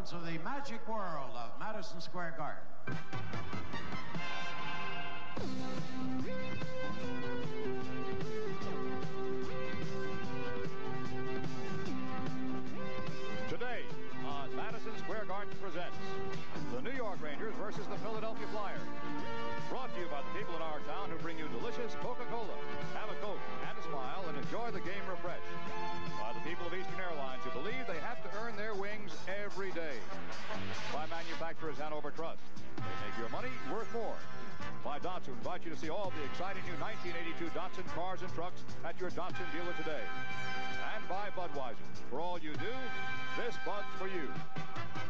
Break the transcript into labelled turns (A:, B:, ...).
A: sounds of the magic world of Madison Square Garden.
B: Today on Madison Square Garden presents the New York Rangers versus the Philadelphia Flyers. Brought to you by the people in our town who bring you delicious Coca-Cola. Have a Coke, add a smile, and enjoy the game refreshed. By the people of Eastern Airlines who believe they have to earn their wings every day. By manufacturers Hanover Trust. They make your money worth more. By Datsun, invite you to see all the exciting new 1982 Datsun cars and trucks at your Datsun dealer today. And by Budweiser. For all you do, this Bud's for you.